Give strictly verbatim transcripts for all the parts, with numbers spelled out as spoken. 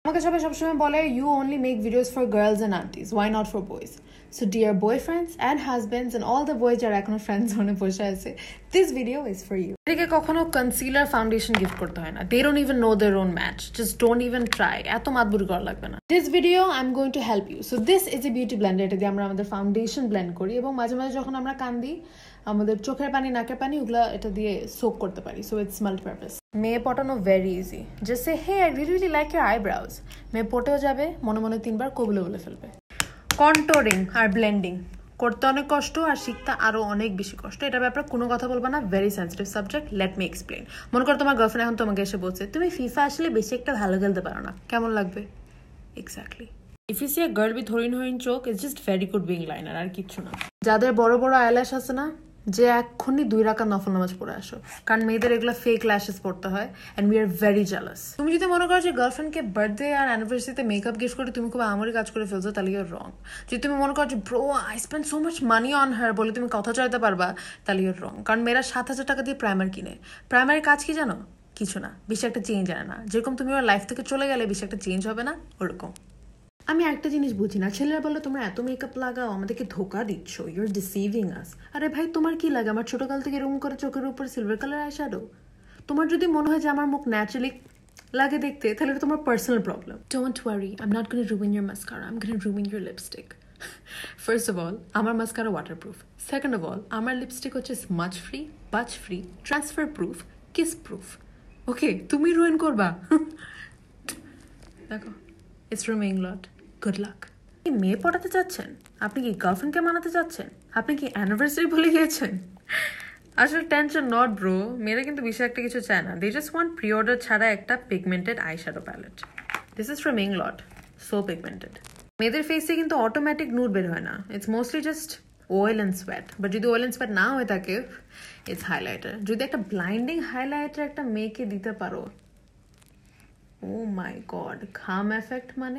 আমাকে সবাই সবসময় বলে you only make videos for girls and aunties, why not for boys? So dear boyfriends and husbands and all the boys যারা এখনো friend zone এ বসে আছে, this video is for you. এদিকে কখনো concealer foundation gift করতে হয় না. They don't even know their own match. Just don't even try. এত মাতবুরি করা লাগবে না. This video I'm going to help you. So this is a beauty blender. এটা দিয়ে আমরা আমাদের foundation blend করি এবং মাঝে মাঝে যখন আমরা কান্দি আমাদের চোখের পানি নাকের পানি ওগুলা এটা দিয়ে সোক করতে পারি. So it's multi-purpose. মেয়ে পটানো very easy. Just say hey I really really like your eyebrows. মেয়ে পটেও যাবে মনে মনে তিনবার কবুলে বলে ফেলবে. কন্ট্রোলিং আর ব্লেন্ডিং করতে অনেক কষ্ট আর শিখতে আরো অনেক বেশি কষ্ট. এটা ব্যাপারে কোনো কথা বলবা না, very sensitive subject. Let me explain. মনে করো তোমার গার্লফ্রেন্ড এখন তোমাকে এসে বলছে তুমি ফিফা আসলে বেশি একটা ভালো খেলতে পারো না, কেমন লাগবে? Exactly. If you see a girl with হরিণ হরিণ চোখ, it's just very good wing liner, আর কিচ্ছু না. যাদের বড় বড় আইল্যাশ আছে না, যে এক্ষুনি দুই রাকাত নফল নামাজ পড়ে আসো, কারণ মেয়েদের এগুলো ফেক ল্যাশেস পড়তে হয় and we are very jealous. তুমি যদি মনে করো যে গার্লফ্রেন্ডকে বার্থডে আর অ্যানিভার্সারিতে মেকআপ গিফট করে তুমি খুব আমারই কাজ করে ফেলছো, তাহলে ইউর রং. যদি তুমি মনে করো যে bro I spend so much money on her বলে তুমি কথা চাইতে পারবা, তাহলে ইউর রং. কারণ মেয়েরা সাত হাজার টাকা দিয়ে প্রাইমার কিনে. প্রাইমারি কাজ কি জানো? কিছু না, বেশি একটা চেঞ্জ আনে না. যেরকম তুমি ওর লাইফ থেকে চলে গেলে বেশি একটা চেঞ্জ হবে না, ওরকম. আমি একটা জিনিস বুঝি না, ছেলেরা বলে তোমরা এত মেকআপ লাগাও, আমাদেরকে ধোকা দিচ্ছ, ইউর ডিসিভিং আস. আরে ভাই তোমার কি লাগে? আমার ছোটকাল থেকে রুম করে চোখের উপর সিলভার কালার আইশ্যাডো? তোমার যদি মনে হয় যে আমার মুখ ন্যাচারালি লাগে দেখতে, তাহলে এটা তোমার personal problem. Don't worry, I am not gonna ruin your mascara, I am gonna ruin your lipstick. First of all, আমার mascara waterproof. Second of all, আমার লিপস্টিক হচ্ছে smudge free, budge free, transfer proof, kiss proof. Okay, তুমি ruin করবা? দেখো, it's from England. Good luck. মেয়ে পটাতে চাচ্ছেন? আপনি কি গার্লফ্রেন্ডকে মানাতে চাচ্ছেন? আপনি কি অ্যানিভার্সারি ভুলে গিয়েছেন? আসলে টেনশন নট ব্রো, মেয়েরা কিন্তু বিশেষ একটা কিছু চায় না. They just want pre order ছাড়া একটা pigmented eye shadow palette. This is from England, so pigmented. মেয়েদের ফেসে কিন্তু অটোমেটিক নুড বের হয় না, it's mostly just oil and sweat. But যদি অয়েল অ্যান্ড সোয়েট না হয়ে থাকে, ইটস হাইলাইটার. যদি একটা ব্লাইন্ডিং হাইলাইটার একটা মেয়েকে দিতে পারো, ও মাই গড, ঘাম এফেক্ট মানে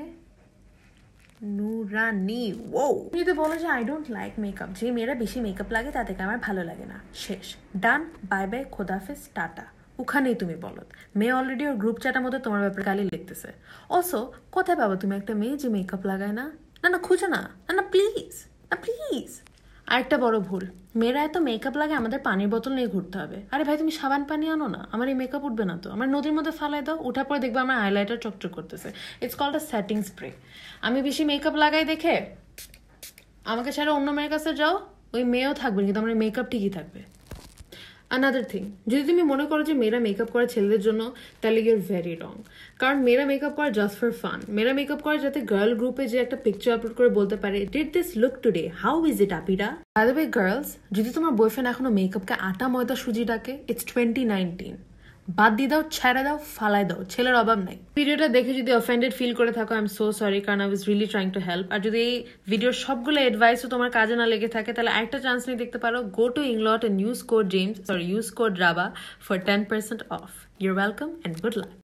নুরানি. ও যদি বলো যে আই ডোন্ট লাইক মেকআপ, যে মেয়েরা বেশি মেকআপ লাগে তাদেরকে আমার ভালো লাগে না, শেষ, ডান, বাই বাই, খোদাফেজ, টাটা. ওখানেই তুমি বলো. মেয়ে অলরেডি ওর গ্রুপ চ্যাটের মধ্যে তোমার ব্যাপারে গালি লিখতেছে. অলসো কোথায় পাবো তুমি একটা মেয়ে যে মেকআপ লাগায় না? না না খুঁজো না, না না প্লিজ, না প্লিজ. আরেকটা বড় ভুল, মেয়েরা এত মেকআপ লাগে আমাদের পানির বোতল নিয়ে ঘুরতে হবে. আরে ভাই তুমি সাবান পানি আনো না, আমার এই মেকআপ উঠবে না তো. আমার নদীর মধ্যে ফালাই দাও, উঠার পরে দেখবো আমার হাইলাইটার চকচক করতেছে. It's called a setting spray. আমি বেশি মেকআপ লাগাই দেখে আমাকে ছাড়া অন্য মেয়ের কাছে যাও, ওই মেয়েও থাকবে কিন্তু আমার মেকআপ ঠিকই থাকবে. আনাদার থিং, যদি তুমি মনে করো যে মেয়েরা মেকআপ করে ছেলেদের জন্য, তাহলে ইউর ভেরি রং. কারণ মেয়েরা মেকআপ করে জাস্ট ফর ফান. মেয়েরা মেকআপ করে যাতে গার্ল গ্রুপে যে একটা পিকচার আপলোড করে বলতে পারে did this look today, how is it আপিরা? বাই দ্য ওয়ে গার্লস, যদি তোমার বয়ফ্রেন্ড এখনো মেকআপকে আটা ময়দা সুজি ডাকে, ইটস টোয়েন্টি নাইনটিন. বাদ দিয়ে দাও, ছেড়ে দাও, ফালাই দাও, ছেলের অভাব নাই. ভিডিওটা দেখে যদি অফেন্ডেড ফিল করে থাকো, আই এম সো সরি, কারণ I was really trying to help. আর যদি এই ভিডিওর সবগুলো অ্যাডভাইসও তোমার কাজে না লেগে থাকে, তাহলে একটা চান্স নিয়ে দেখতে পারো. Go to Inglot and use code James, sorry use code Raba for ten percent off. Your welcome and good lakh.